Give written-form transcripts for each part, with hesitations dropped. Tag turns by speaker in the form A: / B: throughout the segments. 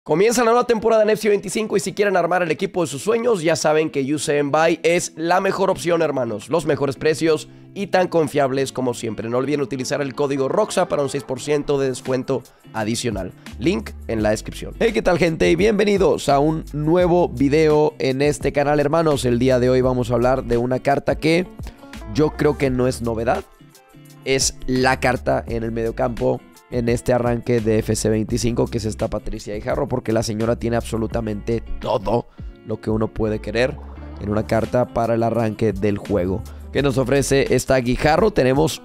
A: Comienza la nueva temporada en FC 25 y si quieren armar el equipo de sus sueños, ya saben que UCM Buy es la mejor opción, hermanos. Los mejores precios y tan confiables como siempre. No olviden utilizar el código ROXA para un 6% de descuento adicional. Link en la descripción. Hey, ¿qué tal, gente? Y bienvenidos a un nuevo video en este canal, hermanos. El día de hoy vamos a hablar de una carta que yo creo que no es novedad. Es la carta en el mediocampo en este arranque de FC 25, que es esta Patricia Guijarro, porque la señora tiene absolutamente todo lo que uno puede querer en una carta para el arranque del juego. ¿Qué nos ofrece esta Guijarro? Tenemos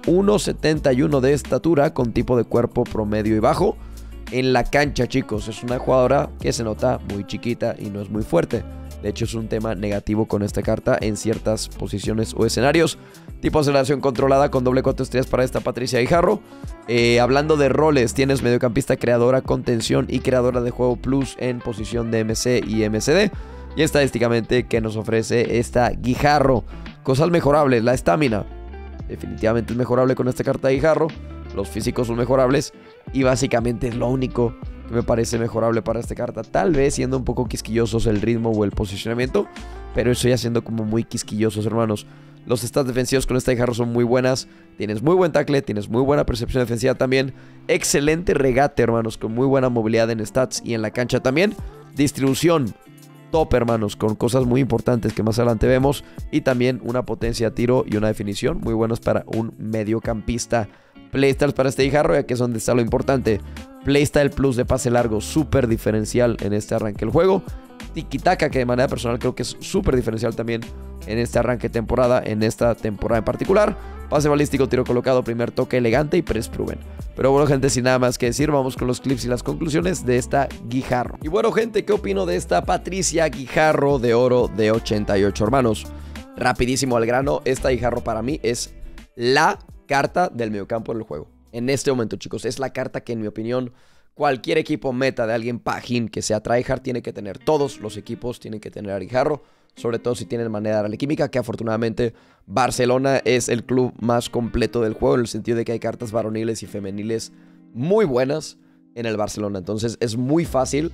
A: 1.71 de estatura con tipo de cuerpo promedio y bajo. En la cancha, chicos, es una jugadora que se nota muy chiquita y no es muy fuerte. De hecho, es un tema negativo con esta carta en ciertas posiciones o escenarios. Tipo aceleración controlada con doble 4 estrellas para esta Patricia Guijarro. Hablando de roles, tienes mediocampista, creadora, contención y creadora de juego plus en posición de MC y MCD. Y estadísticamente, ¿qué nos ofrece esta Guijarro? Cosas mejorables, la estamina. Definitivamente es mejorable con esta carta de Guijarro. Los físicos son mejorables. Y básicamente es lo único que me parece mejorable para esta carta. Tal vez siendo un poco quisquillosos el ritmo o el posicionamiento, pero eso ya siendo como muy quisquillosos, hermanos. Los stats defensivos con esta Guijarro son muy buenas. Tienes muy buen tackle, tienes muy buena percepción defensiva también. Excelente regate, hermanos, con muy buena movilidad en stats y en la cancha también. Distribución top, hermanos, con cosas muy importantes que más adelante vemos. Y también una potencia de tiro y una definición muy buenos para un mediocampista. Playstyles para este Guijarro, ya que es donde está lo importante. Playstyle plus de pase largo, súper diferencial en este arranque del juego. Tiki-taka, que de manera personal creo que es súper diferencial también en este arranque de temporada, en esta temporada en particular. Pase balístico, tiro colocado, primer toque elegante y press proven. Pero bueno, gente, sin nada más que decir, vamos con los clips y las conclusiones de esta Guijarro. Y bueno, gente, ¿qué opino de esta Patricia Guijarro de oro de 88, hermanos? Rapidísimo al grano, esta Guijarro para mí es la carta del mediocampo del juego. En este momento, chicos, es la carta que, en mi opinión, cualquier equipo meta de alguien pajín que sea tryhard tiene que tener. Todos los equipos tienen que tener a Guijarro, sobre todo si tienen manera de darle química, que afortunadamente Barcelona es el club más completo del juego, en el sentido de que hay cartas varoniles y femeniles muy buenas en el Barcelona. Entonces es muy fácil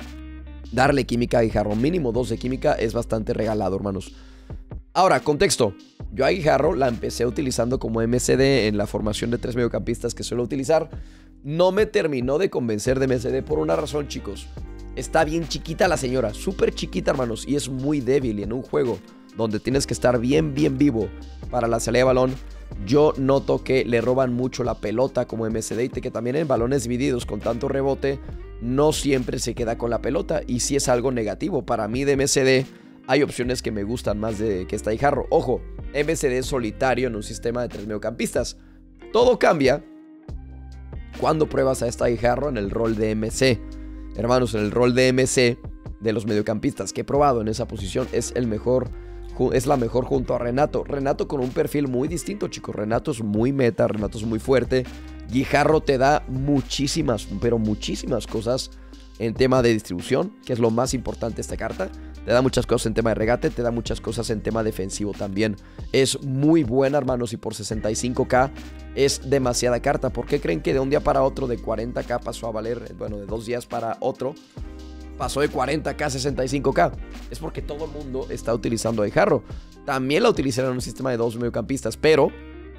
A: darle química a Guijarro. Mínimo 2 de química es bastante regalado, hermanos. Ahora, contexto. Yo a Guijarro la empecé utilizando como MCD en la formación de 3 mediocampistas que suelo utilizar. No me terminó de convencer de MCD por una razón, chicos. Está bien chiquita la señora, súper chiquita, hermanos, y es muy débil. Y en un juego donde tienes que estar bien vivo para la salida de balón, yo noto que le roban mucho la pelota como MCD y que también en balones divididos con tanto rebote no siempre se queda con la pelota. Y sí es algo negativo. Para mí de MCD hay opciones que me gustan más de que esta Guijarro. Ojo, MCD solitario en un sistema de 3 mediocampistas. Todo cambia cuando pruebas a esta Guijarro en el rol de MC. Hermanos, en el rol de MC de los mediocampistas que he probado en esa posición es la mejor junto a Renato. Renato con un perfil muy distinto, chicos. Renato es muy meta, Renato es muy fuerte. Guijarro te da muchísimas, pero muchísimas cosas en tema de distribución, que es lo más importante de esta carta. Te da muchas cosas en tema de regate, te da muchas cosas en tema defensivo también. Es muy buena, hermanos, y por 65k es demasiada carta. ¿Por qué creen que de un día para otro de 40k pasó a valer, bueno, de 2 días para otro, pasó de 40k a 65k? Es porque todo el mundo está utilizando a Guijarro. También la utilizaron en un sistema de 2 mediocampistas, pero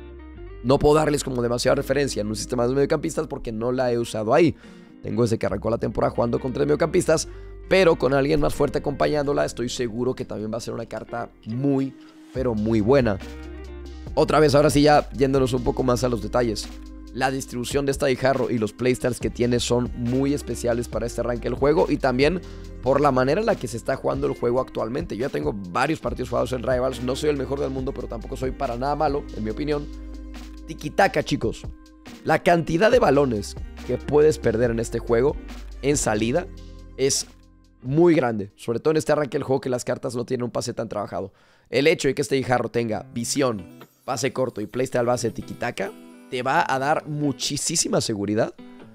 A: no puedo darles como demasiada referencia en un sistema de 2 mediocampistas porque no la he usado ahí. Tengo desde que arrancó la temporada jugando con 3 mediocampistas, pero con alguien más fuerte acompañándola, estoy seguro que también va a ser una carta muy, pero muy buena. Otra vez, ahora sí ya yéndonos un poco más a los detalles. La distribución de esta Guijarro y los playstyles que tiene son muy especiales para este arranque del juego y también por la manera en la que se está jugando el juego actualmente. Yo ya tengo varios partidos jugados en Rivals, no soy el mejor del mundo, pero tampoco soy para nada malo, en mi opinión. Tiki-taka, chicos. La cantidad de balones que puedes perder en este juego en salida es muy grande, sobre todo en este arranque del juego que las cartas no tienen un pase tan trabajado. El hecho de que este Guijarro tenga visión, pase corto y playstyle base tiki-taka te va a dar muchísima seguridad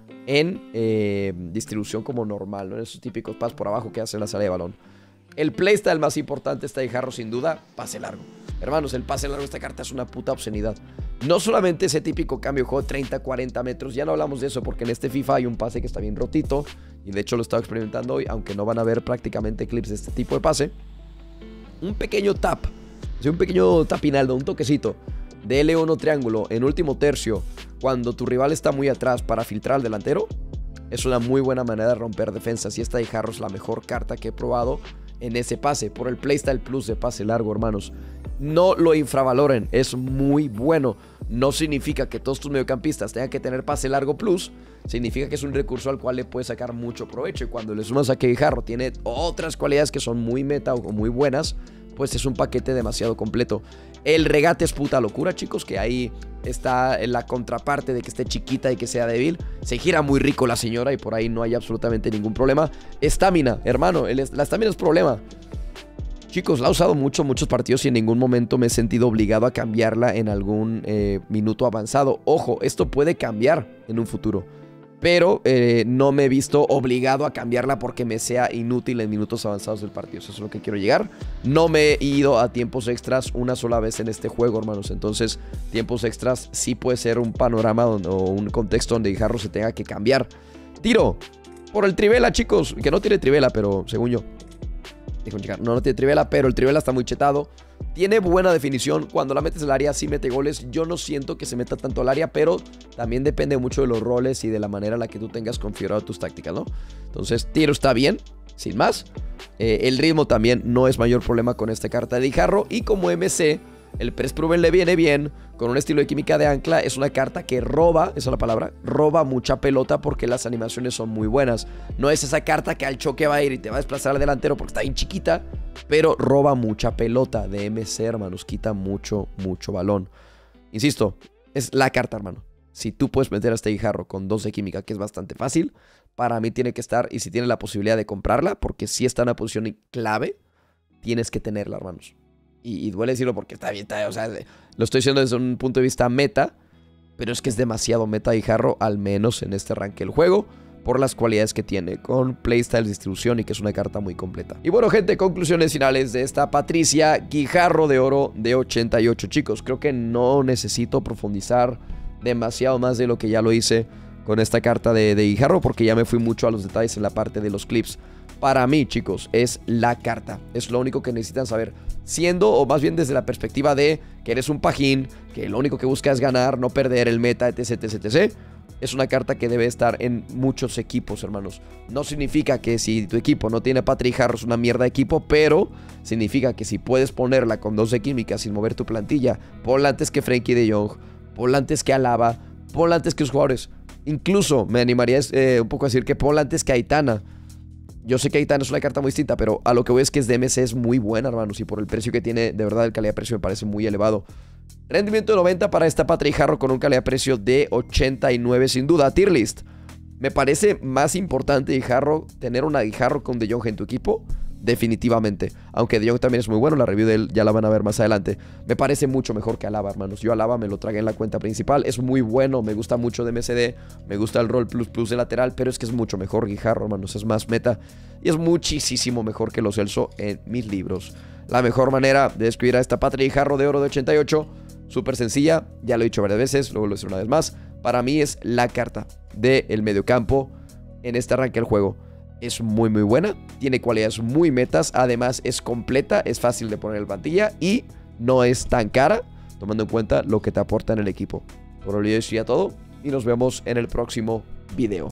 A: en distribución como normal, ¿no? En esos típicos pases por abajo que hacen la salida de balón. El playstyle más importante está Guijarro, sin duda, pase largo. Hermanos, el pase largo de esta carta es una puta obscenidad. No solamente ese típico cambio de juego de 30-40 metros, ya no hablamos de eso porque en este FIFA hay un pase que está bien rotito y de hecho lo he estado experimentando hoy, aunque no van a ver prácticamente clips de este tipo de pase. Un pequeño tap, un pequeño tapinaldo, un toquecito de L1 triángulo en último tercio, cuando tu rival está muy atrás para filtrar al delantero, es una muy buena manera de romper defensas. Y esta de Jarro es la mejor carta que he probado en ese pase, por el playstyle plus de pase largo, hermanos. No lo infravaloren, es muy bueno. No significa que todos tus mediocampistas tengan que tener pase largo plus, significa que es un recurso al cual le puedes sacar mucho provecho. Y cuando le sumas a que Jarro tiene otras cualidades que son muy meta o muy buenas, pues es un paquete demasiado completo. El regate es puta locura, chicos, que ahí está en la contraparte de que esté chiquita y que sea débil. Se gira muy rico la señora y por ahí no hay absolutamente ningún problema. Estamina, hermano, la estamina es problema. Chicos, la he usado muchos partidos y en ningún momento me he sentido obligado a cambiarla en algún minuto avanzado. Ojo, esto puede cambiar en un futuro, pero no me he visto obligado a cambiarla porque me sea inútil en minutos avanzados del partido. Eso es lo que quiero llegar. No me he ido a tiempos extras una sola vez en este juego, hermanos. Entonces, tiempos extras sí puede ser un panorama o un contexto donde Jarro se tenga que cambiar. Tiro por el trivela, chicos. Que no tiene trivela, pero según yo. No tiene trivela, pero el trivela está muy chetado. Tiene buena definición. Cuando la metes al área, sí mete goles. Yo no siento que se meta tanto al área, pero también depende mucho de los roles y de la manera en la que tú tengas configurado tus tácticas, ¿no? Entonces, tiro está bien, sin más. El ritmo también no es mayor problema con esta carta de Jarro. Y como MC, el Press Proven le viene bien. Con un estilo de química de ancla, es una carta que roba, esa es la palabra, roba mucha pelota porque las animaciones son muy buenas. No es esa carta que al choque va a ir y te va a desplazar al delantero porque está bien chiquita, pero roba mucha pelota de MC, hermanos. Quita mucho balón. Insisto, es la carta, hermano. Si tú puedes meter a este Jarro con 2 de química, que es bastante fácil, para mí tiene que estar, y si tienes la posibilidad de comprarla, porque si está en una posición clave, tienes que tenerla, hermanos. Y duele decirlo porque está bien, o sea, lo estoy diciendo desde un punto de vista meta, pero es que es demasiado meta Jarro, al menos en este arranque del juego, por las cualidades que tiene, con playstyle, distribución y que es una carta muy completa. Y bueno, gente, conclusiones finales de esta Patricia Guijarro de oro de 88, chicos. Creo que no necesito profundizar demasiado más de lo que ya lo hice con esta carta de Guijarro, porque ya me fui mucho a los detalles en la parte de los clips. Para mí, chicos, es la carta. Es lo único que necesitan saber. Siendo, o más bien desde la perspectiva de que eres un pajín, que lo único que busca es ganar, no perder el meta, etc, etc, etc. Es una carta que debe estar en muchos equipos, hermanos. No significa que si tu equipo no tiene a Patrick Jarro es una mierda de equipo, pero significa que si puedes ponerla con 2 de química sin mover tu plantilla, ponla antes que Frenkie de Jong, ponla antes que Alaba, ponla antes que los jugadores. Incluso me animaría un poco a decir que ponla antes que Aitana. Yo sé que Aitana es una carta muy distinta, pero a lo que voy es que es de MC, es muy buena, hermanos. Y por el precio que tiene, de verdad, el calidad-precio me parece muy elevado. Rendimiento de 90 para esta Patrick Jarro con un calidad-precio de 89, sin duda. Tier list. Me parece más importante Jarro tener una Jarro con De Jong en tu equipo. Definitivamente. Aunque De Jong también es muy bueno. La review de él ya la van a ver más adelante. Me parece mucho mejor que Alaba, hermanos. Yo Alaba me lo tragué en la cuenta principal. Es muy bueno. Me gusta mucho de MSD. Me gusta el rol plus de lateral. Pero es que es mucho mejor Guijarro, hermanos. Es más meta. Y es muchísimo mejor que Lo Celso en mis libros. La mejor manera de describir a esta Patrick Jarro de oro de 88. Súper sencilla. Ya lo he dicho varias veces. Luego lo hice una vez más. Para mí es la carta del mediocampo en este arranque del juego. Es muy buena, tiene cualidades muy metas, además es completa, es fácil de poner en plantilla y no es tan cara, tomando en cuenta lo que te aporta en el equipo. Por hoy eso ya todo y nos vemos en el próximo video.